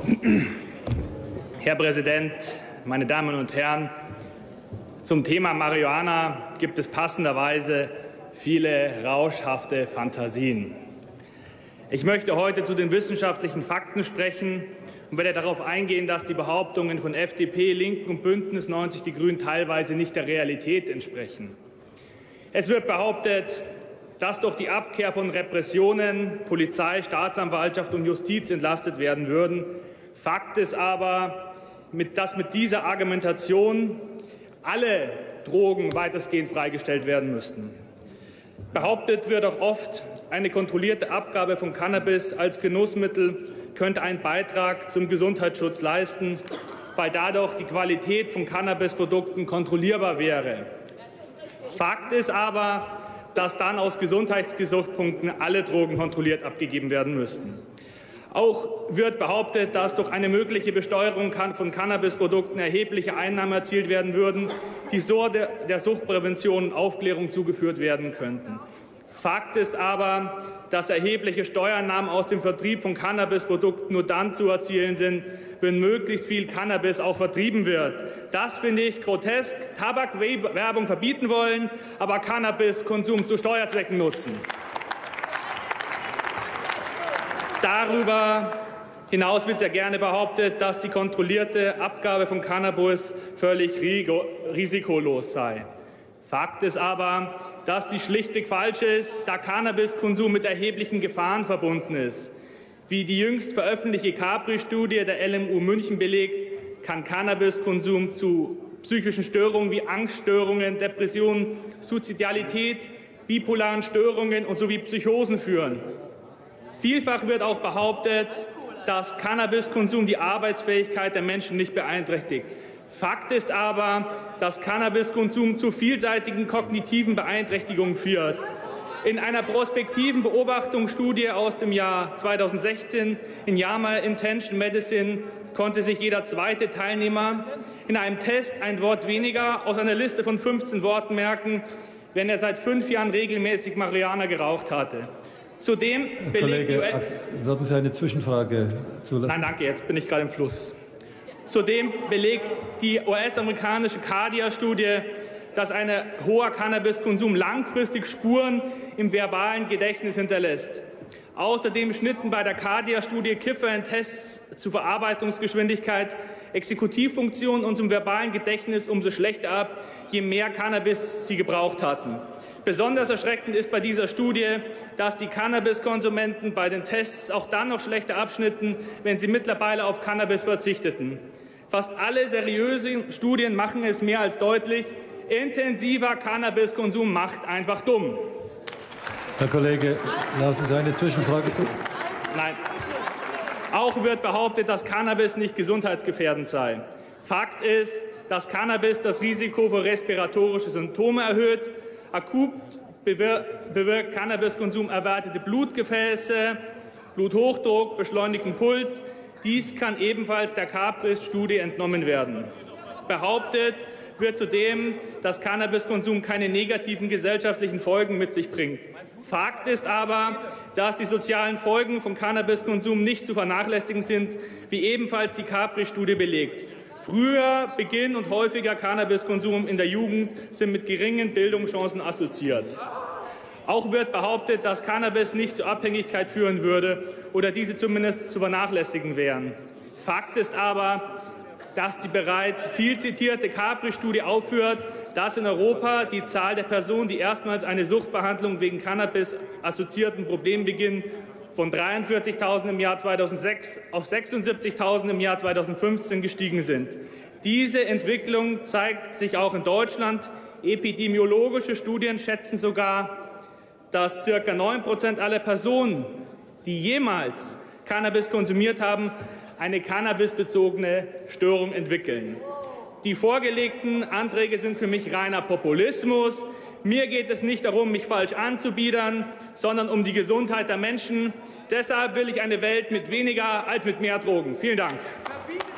Herr Präsident, meine Damen und Herren! Zum Thema Marihuana gibt es passenderweise viele rauschhafte Fantasien. Ich möchte heute zu den wissenschaftlichen Fakten sprechen und werde darauf eingehen, dass die Behauptungen von FDP, Linken und Bündnis 90 Die Grünen teilweise nicht der Realität entsprechen. Es wird behauptet, dass durch die Abkehr von Repressionen Polizei, Staatsanwaltschaft und Justiz entlastet werden würden. Fakt ist aber, dass mit dieser Argumentation alle Drogen weitestgehend freigestellt werden müssten. Behauptet wird auch oft, eine kontrollierte Abgabe von Cannabis als Genussmittel könnte einen Beitrag zum Gesundheitsschutz leisten, weil dadurch die Qualität von Cannabisprodukten kontrollierbar wäre. Fakt ist aber, dass dann aus Gesundheitsgesichtspunkten alle Drogen kontrolliert abgegeben werden müssten. Auch wird behauptet, dass durch eine mögliche Besteuerung von Cannabisprodukten erhebliche Einnahmen erzielt werden würden, die so der Suchtprävention und Aufklärung zugeführt werden könnten. Fakt ist aber, dass erhebliche Steuereinnahmen aus dem Vertrieb von Cannabisprodukten nur dann zu erzielen sind, wenn möglichst viel Cannabis auch vertrieben wird. Das finde ich grotesk. Tabakwerbung verbieten wollen, aber Cannabiskonsum zu Steuerzwecken nutzen. Darüber hinaus wird sehr gerne behauptet, dass die kontrollierte Abgabe von Cannabis völlig risikolos sei. Fakt ist aber, dass dies schlichtweg falsch ist, da Cannabiskonsum mit erheblichen Gefahren verbunden ist. Wie die jüngst veröffentlichte Capri-Studie der LMU München belegt, kann Cannabiskonsum zu psychischen Störungen wie Angststörungen, Depressionen, Suizidalität, bipolaren Störungen und sowie Psychosen führen. Vielfach wird auch behauptet, dass Cannabiskonsum die Arbeitsfähigkeit der Menschen nicht beeinträchtigt. Fakt ist aber, dass Cannabiskonsum zu vielseitigen kognitiven Beeinträchtigungen führt. In einer prospektiven Beobachtungsstudie aus dem Jahr 2016 in JAMA Intention Medicine konnte sich jeder zweite Teilnehmer in einem Test ein Wort weniger aus einer Liste von 15 Worten merken, wenn er seit 5 Jahren regelmäßig Marihuana geraucht hatte. Zudem belegt Kollege, würden Sie eine Zwischenfrage zulassen? Nein, danke, jetzt bin ich gerade im Fluss. Zudem belegt die US-amerikanische Cardia-Studie, dass ein hoher Cannabiskonsum langfristig Spuren im verbalen Gedächtnis hinterlässt. Außerdem schnitten bei der Cardia-Studie Kiffer in Tests zur Verarbeitungsgeschwindigkeit, Exekutivfunktion und zum verbalen Gedächtnis umso schlechter ab, je mehr Cannabis sie gebraucht hatten. Besonders erschreckend ist bei dieser Studie, dass die Cannabiskonsumenten bei den Tests auch dann noch schlechter abschnitten, wenn sie mittlerweile auf Cannabis verzichteten. Fast alle seriösen Studien machen es mehr als deutlich, intensiver Cannabiskonsum macht einfach dumm. Herr Kollege, lassen Sie eine Zwischenfrage zu. Nein. Auch wird behauptet, dass Cannabis nicht gesundheitsgefährdend sei. Fakt ist, dass Cannabis das Risiko für respiratorische Symptome erhöht. Akut bewirkt Cannabiskonsum erweiterte Blutgefäße, Bluthochdruck, beschleunigten Puls. Dies kann ebenfalls der Capri-Studie entnommen werden. Behauptet wird zudem, dass Cannabiskonsum keine negativen gesellschaftlichen Folgen mit sich bringt. Fakt ist aber, dass die sozialen Folgen von Cannabiskonsum nicht zu vernachlässigen sind, wie ebenfalls die Capri-Studie belegt. Früher Beginn und häufiger Cannabiskonsum in der Jugend sind mit geringen Bildungschancen assoziiert. Auch wird behauptet, dass Cannabis nicht zur Abhängigkeit führen würde oder diese zumindest zu vernachlässigen wären. Fakt ist aber, dass die bereits viel zitierte Capri-Studie aufführt, dass in Europa die Zahl der Personen, die erstmals eine Suchtbehandlung wegen Cannabis-assoziierten Problemen beginnen, von 43.000 im Jahr 2006 auf 76.000 im Jahr 2015 gestiegen sind. Diese Entwicklung zeigt sich auch in Deutschland. Epidemiologische Studien schätzen sogar, dass ca. 9% aller Personen, die jemals Cannabis konsumiert haben, eine cannabisbezogene Störung entwickeln. Die vorgelegten Anträge sind für mich reiner Populismus. Mir geht es nicht darum, mich falsch anzubiedern, sondern um die Gesundheit der Menschen. Deshalb will ich eine Welt mit weniger als mit mehr Drogen. Vielen Dank.